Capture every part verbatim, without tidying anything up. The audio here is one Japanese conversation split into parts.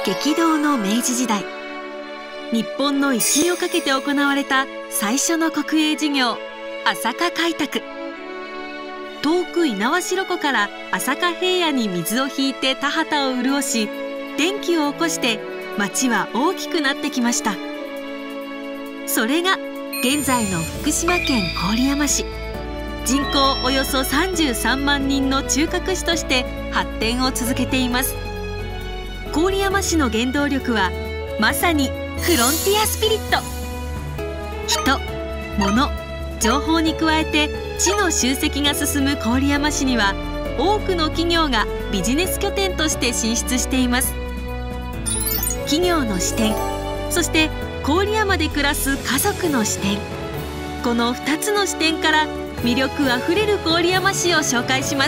激動の明治時代、日本の威信をかけて行われた最初の国営事業、朝霞開拓。遠く猪苗代湖から朝霞平野に水を引いて田畑を潤し、電気を起こして町は大きくなってきました。それが現在の福島県郡山市。人口およそさんじゅうさんまんにんの中核市として発展を続けています。郡山市の原動力はまさにフロンティアスピリット。人、物、情報に加えて知の集積が進む郡山市には、多くの企業がビジネス拠点として進出しています。企業の視点、そして郡山で暮らす家族の視点、このふたつの視点から魅力あふれる郡山市を紹介します。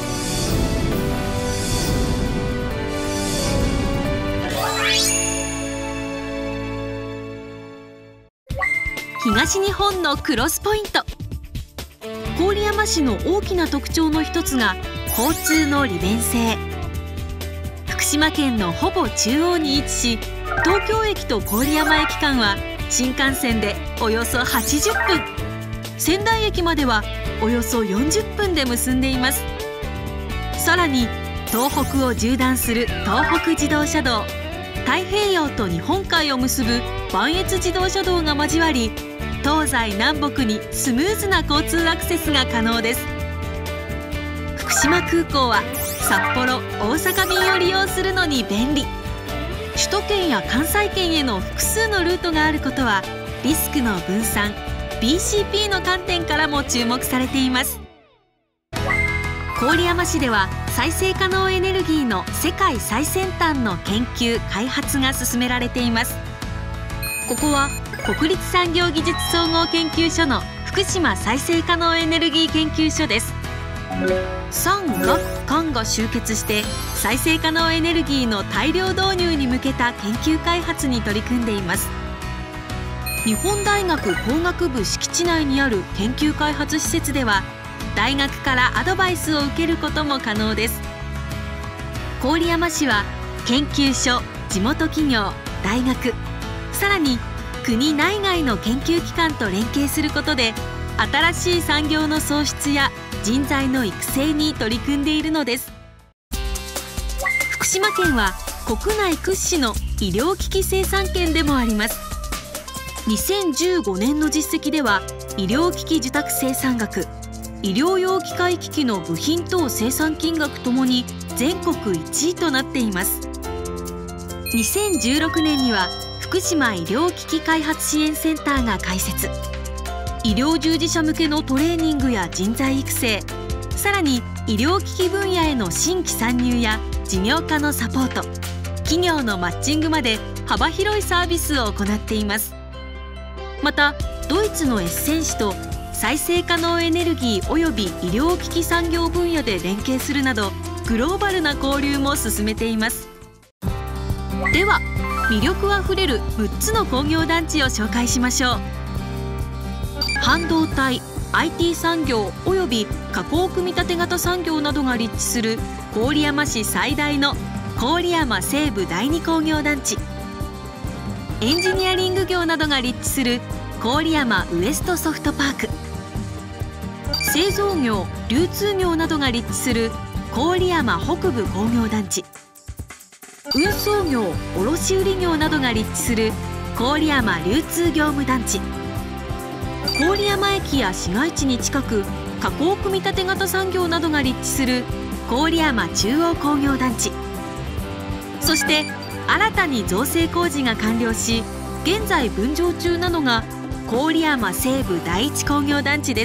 東日本のクロスポイント。郡山市の大きな特徴の一つが交通の利便性。福島県のほぼ中央に位置し、東京駅と郡山駅間は新幹線でおよそはちじゅっぷん、仙台駅まではおよそよんじゅっぷんで結んでいます。さらに東北を縦断する東北自動車道、太平洋と日本海を結ぶ磐越自動車道が交わり、東西南北にスムーズな交通アクセスが可能です。福島空港は札幌・大阪便を利用するのに便利。首都圏や関西圏への複数のルートがあることは、リスクの分散 ビーシーピー の観点からも注目されています。郡山市では再生可能エネルギーの世界最先端の研究開発が進められています。ここは国立産業技術総合研究所の福島再生可能エネルギー研究所です。産学官が集結して再生可能エネルギーの大量導入に向けた研究開発に取り組んでいます。日本大学工学部敷地内にある研究開発施設では、大学からアドバイスを受けることも可能です。郡山市は研究所、地元企業、大学、さらに国内外の研究機関と連携することで、新しい産業の創出や人材の育成に取り組んでいるのです。福島県は国内屈指の医療機器生産県でもあります。にせんじゅうごねんの実績では、医療機器受託生産額、医療用機械機器の部品等生産金額ともに全国いちいとなっています。にせんじゅうろくねんには福島医療機器開発支援センターが開設。医療従事者向けのトレーニングや人材育成、さらに医療機器分野への新規参入や事業化のサポート、企業のマッチングまで幅広いサービスを行っています。またドイツのエッセン市と再生可能エネルギーおよび医療機器産業分野で連携するなど、グローバルな交流も進めています。では魅力あふれるむっつの工業団地を紹介しましょう。半導体、アイティー 産業および加工組み立て型産業などが立地する郡山市最大の郡山西部第二工業団地。エンジニアリング業などが立地する郡山ウエストソフトパーク。製造業、流通業などが立地する郡山北部工業団地。運送業、卸売業などが立地する郡山流通業務団地。郡山駅や市街地に近く、加工組み立て型産業などが立地する郡山中央工業団地。そして新たに造成工事が完了し、現在分譲中なのが郡山西部第一工業団地です。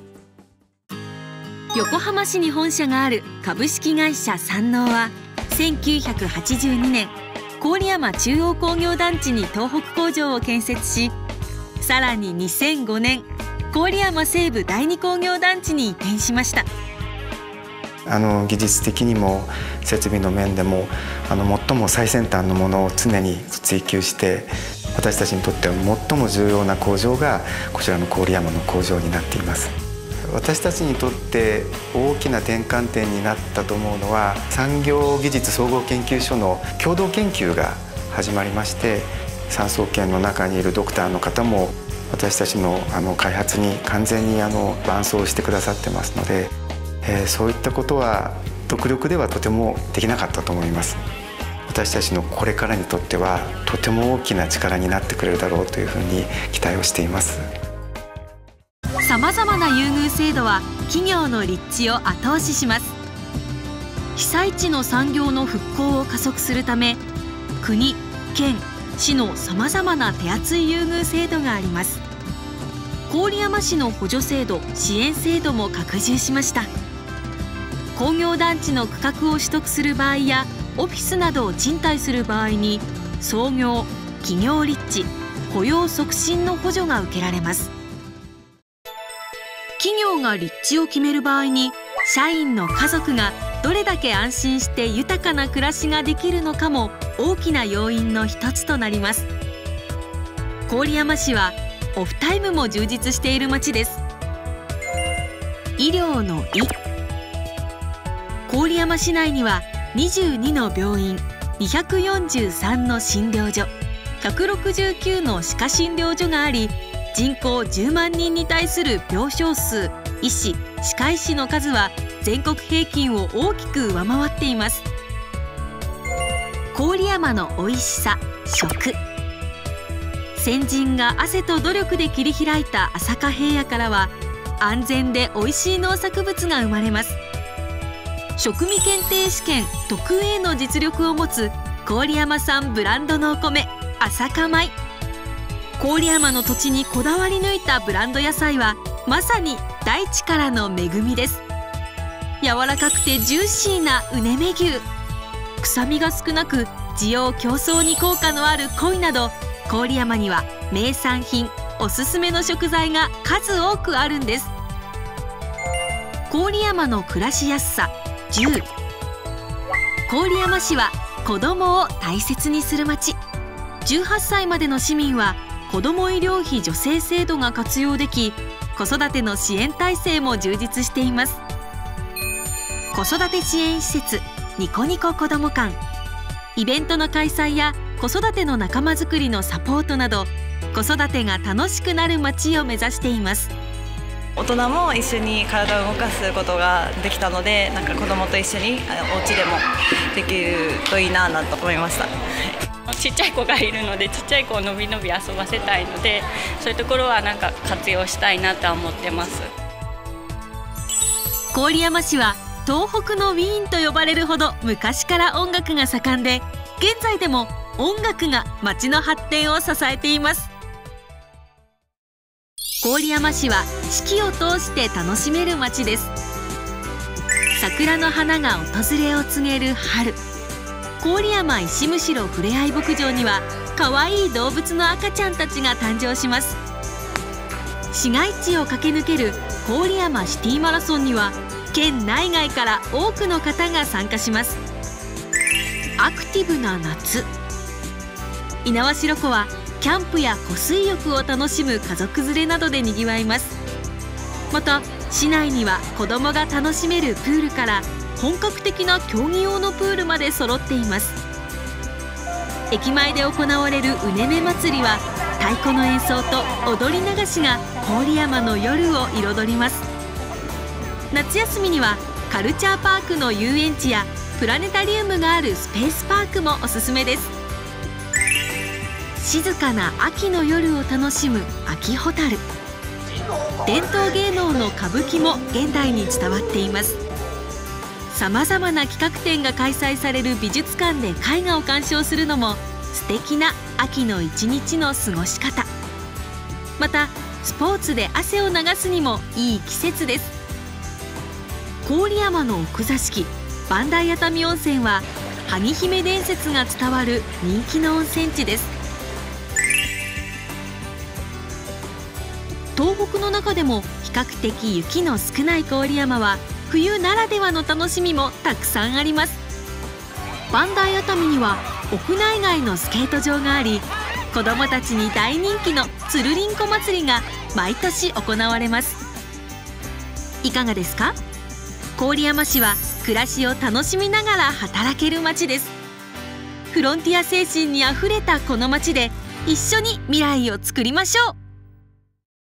横浜市に本社がある株式会社山王はせんきゅうひゃくはちじゅうにねん、郡山中央工業団地に東北工場を建設し、さらににせんごねん、郡山西部第二工業団地に移転しました。 あの技術的にも設備の面でもあの最も最先端のものを常に追求して、私たちにとっては最も重要な工場がこちらの郡山の工場になっています。 私たちにとって大きな転換点になったと思うのは、産業技術総合研究所の共同研究が始まりまして、産総研の中にいるドクターの方も私たちのあの開発に完全にあの伴走してくださってますので、えー、そういったことは独力ではとてもできなかったと思います。私たちのこれからにとってはとても大きな力になってくれるだろうというふうに期待をしています。 さまざまな優遇制度は企業の立地を後押しします。被災地の産業の復興を加速するため、国、県、市のさまざまな手厚い優遇制度があります。郡山市の補助制度、支援制度も拡充しました。工業団地の区画を取得する場合やオフィスなどを賃貸する場合に、創業、企業立地、雇用促進の補助が受けられます。企業が立地を決める場合に、社員の家族がどれだけ安心して豊かな暮らしができるのかも大きな要因の一つとなります。郡山市はオフタイムも充実している町です。医療の医、郡山市内にはにじゅうにの病院、にひゃくよんじゅうさんの診療所、ひゃくろくじゅうきゅうの歯科診療所があり、人口じゅうまんにんに対する病床数、医師・歯科医師の数は全国平均を大きく上回っています。郡山のおいしさ、食。先人が汗と努力で切り開いた朝霞平野からは、安全でおいしい農作物が生まれます。食味検定試験特 エー の実力を持つ郡山産ブランドのお米、朝霞米。郡山の土地にこだわり抜いたブランド野菜はまさに大地からの恵みです。柔らかくてジューシーなうねめ牛、臭みが少なく滋養強壮に効果のある鯉など、郡山には名産品、おすすめの食材が数多くあるんです。郡山の暮らしやすさじゅう。郡山市は子どもを大切にする町。じゅうはっさいまでの市民は子ども医療費助成制度が活用でき、子育ての支援体制も充実しています。子育て支援施設ニコニコこども館、イベントの開催や子育ての仲間づくりのサポートなど、子育てが楽しくなる街を目指しています。 大人も一緒に体を動かすことができたので、なんか子供と一緒にお家でもできるといいなと思いました。 ちっちゃい子がいるので、ちっちゃい子をのびのび遊ばせたいので、そういうところはなんか活用したいなとは思ってます。 郡山市は東北のウィーンと呼ばれるほど昔から音楽が盛んで、現在でも音楽が町の発展を支えています。郡山市は四季を通して楽しめる町です。桜の花が訪れを告げる春、郡山石むしろふれあい牧場には可愛い動物の赤ちゃんたちが誕生します。市街地を駆け抜ける郡山シティマラソンには県内外から多くの方が参加します。アクティブな夏、猪苗代湖はキャンプや湖水浴を楽しむ家族連れなどでにぎわいます。また市内には子どもが楽しめるプールから本格的な競技用のプールまで揃っています。駅前で行われるうねめ祭りは太鼓の演奏と踊り流しが郡山の夜を彩ります。夏休みにはカルチャーパークの遊園地やプラネタリウムがあるスペースパークもおすすめです。静かな秋の夜を楽しむ秋ホタル。伝統芸能の歌舞伎も現代に伝わっています。さまざまな企画展が開催される美術館で絵画を鑑賞するのも素敵な秋の一日の過ごし方。またスポーツで汗を流すにもいい季節です。郡山の奥座敷磐梯熱海温泉は萩姫伝説が伝わる人気の温泉地です。東北の中でも比較的雪の少ない郡山は冬ならではの楽しみもたくさんあります。磐梯熱海には屋内外のスケート場があり、子どもたちに大人気のつるりんこ祭りが毎年行われます。 いかがですか？郡山市は暮らしを楽しみながら働ける街です。フロンティア精神にあふれたこの街で一緒に未来を作りましょう。